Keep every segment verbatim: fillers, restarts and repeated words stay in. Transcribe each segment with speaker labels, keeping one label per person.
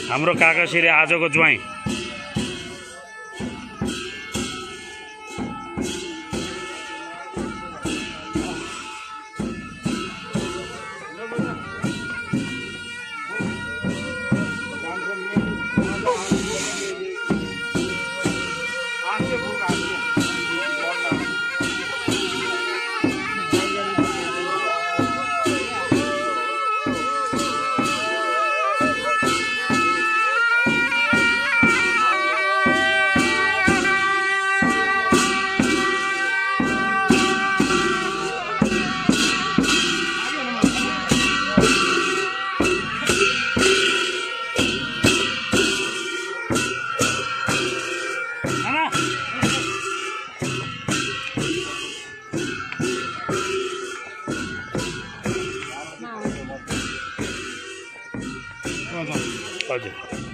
Speaker 1: हाम्रो काकाश्री आजको ज्वाइँ हजुर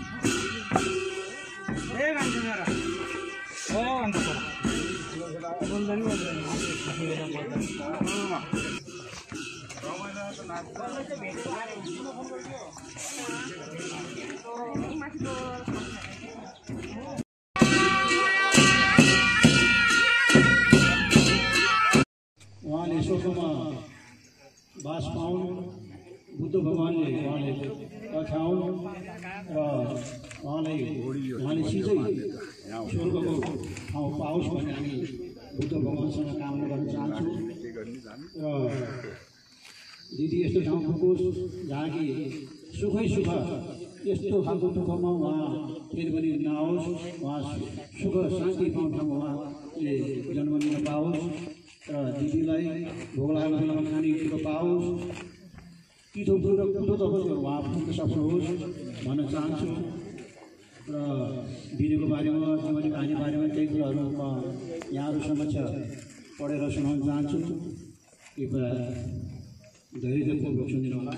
Speaker 2: उहाँले स्वर्गमा बास पाउनु बुद्ध भगवानले उहाँले पठाउनु र उहाँलाई उहाँले सिधै स्वर्गको ठाउँ पाओस् भन्ने हामी बुद्ध भगवानसँग कामना गर्न चाहन्छौँ र दिदी यस्तो ठाउँ पुगोस् जहाँ कि सुखै सुख यस्तो खालको दुःखमा उहाँ फेरि पनि नआओस्, उहाँ सुख शान्ति पाउने ठाउँमा उहाँले जन्म लिन पाओस् र दिदीलाई भोग लागेको बेलामा खाने कुरो पाओस्, पिठो पुरो कुरो त उहाँ पुग्न सफल होस् भन्न चाहन्छु र दिदीको बारेमा जीवनी कहानी बारेमा केही कुराहरू म यहाँहरू समक्ष पढेर सुनाउन चाहन्छु। कृपया धैर्यपूर्वक सुनिदिनु होला।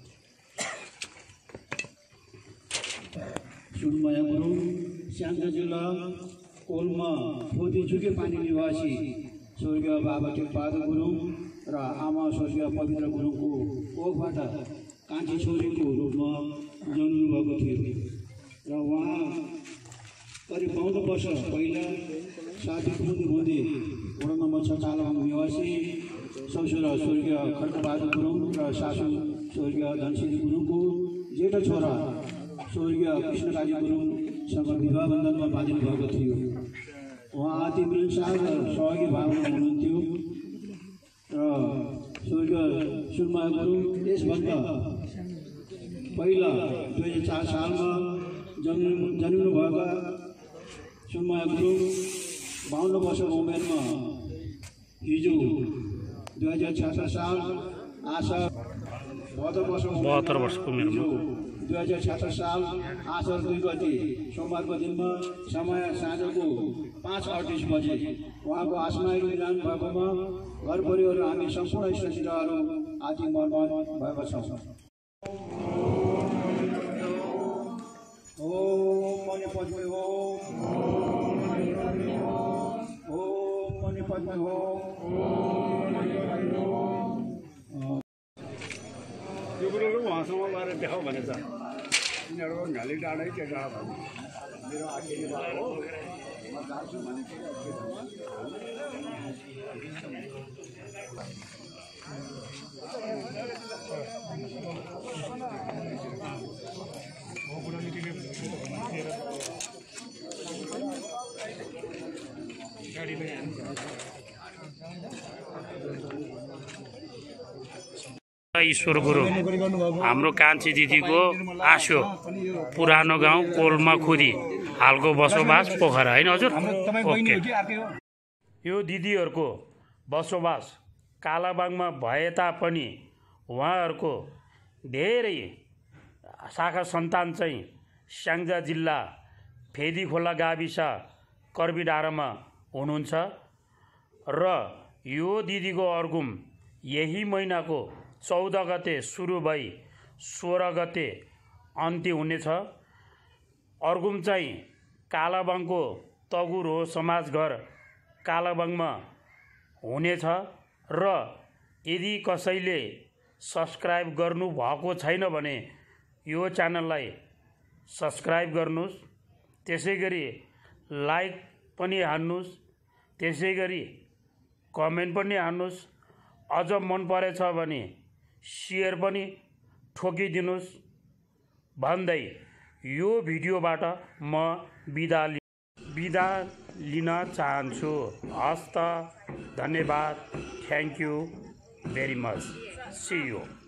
Speaker 2: सुनमाया गुरुङ स्याङ्जा जिल्ला कोलमा खोदी जुगे पानी निवासी स्वर्गीय बाबा टेकबहादुर गुरुङ र आमा स्वर्गीय पवित्र गुरुङको कोखबाट कान्छी छोरीको रूपमा जन्मिनुभएको थियो र उहाँ करिब चौध वर्ष पहिला साथी खुँदी खुँदी वडा नम्बर छ कालाबाङ निवासी ससुर स्वर्गीय खड्कबहादुर गुरुङ र सासू स्वर्गीय धनसिंह गुरुङको जेठो छोरा स्वर्गीय कृष्णकाजी गुरुङसँग विवाह बन्धनमा बाँधिनु भएको थियो। उहाँ अति मिलनसार र सहयोगी भावना हुनुहुन्थ्यो र स्वर्गीय सुनमाया गुरुङ यसभन्दा पहिला दुई हजार चार सालमा जन्म जन्मिनुभएका सुनमाया गुरुङ बाहन्न वर्षको उमेरमा हिजो दुई हजार छत्तर साल आषाढ बहत्तर वर्षको
Speaker 1: बहत्तर वर्षको उमेरमा
Speaker 2: दुई हजार छत्तर साल आषाढ दुई गते सोमबारको दिनमा समय साँझको पाँच अडतिस बजे उहाँको आसमायिक निदान भएकोमा घर परिवार हामी सम्पूर्ण इष्टसितहरू आदि मर्मत भएको छौँ। ओम मणि पद्मे ओम ओम मणि पद्मे ओम।
Speaker 3: यो कुरो उहाँसँग गएर देखाऊ भने त यिनीहरूको घाली डाँडै के डाँडा भन्नु मेरो आशीर्वाद हो म जान्छु भने
Speaker 1: ईश्वर गुरुङ हाम्रो कान्छी दिदीको आस्यो पुरानो गाउँ कोलमा खुदी हालको बसोबास पोखरा होइन हजुर। ओके, यो दिदीहरूको बसोबास कालाबाङमा भए तापनि उहाँहरूको धेरै शाखा सन्तान चाहिँ स्याङ्जा जिल्ला फेदीखोला गाविस कर्बीडाँडामा हुनुहुन्छ र यो दिदीको अर्घुम यही महिनाको चौध गते सुरु भई सोह्र गते अन्त्य हुनेछ। अर्घुम चाहिँ कालाबाङको तगुर हो समाजघर कालाबाङमा हुनेछ र यदि कसैले सब्सक्राइब गर्नु भएको छैन भने यो च्यानललाई सब्सक्राइब गर्नुहोस्, त्यसै गरी लाइक पनि हान्नुहोस्, त्यसै गरी कमेन्ट पनि हान्नुहोस्, अझ मन परेछ भने सेयर पनि ठोकिदिनुहोस् भन्दै यो भिडियोबाट म बिदा लि बिदा लिन चाहन्छु। हस्त, धन्यवाद, thank you very much, see you.